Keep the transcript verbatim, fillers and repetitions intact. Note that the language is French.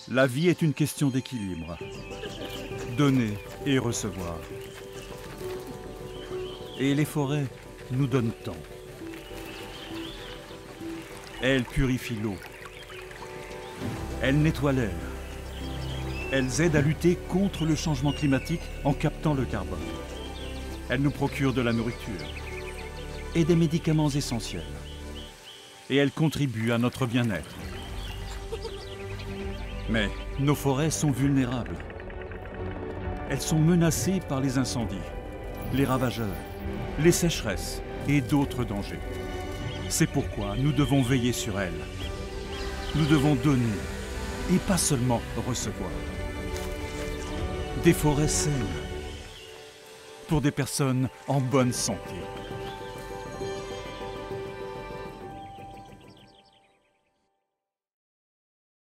La vie est une question d'équilibre. Donner et recevoir. Et les forêts nous donnent tant. Elles purifient l'eau. Elles nettoient l'air. Elles aident à lutter contre le changement climatique en captant le carbone. Elles nous procurent de la nourriture et des médicaments essentiels. Et elles contribuent à notre bien-être. Mais nos forêts sont vulnérables. Elles sont menacées par les incendies, les ravageurs, les sécheresses et d'autres dangers. C'est pourquoi nous devons veiller sur elles. Nous devons donner et pas seulement recevoir. Des forêts saines pour des personnes en bonne santé.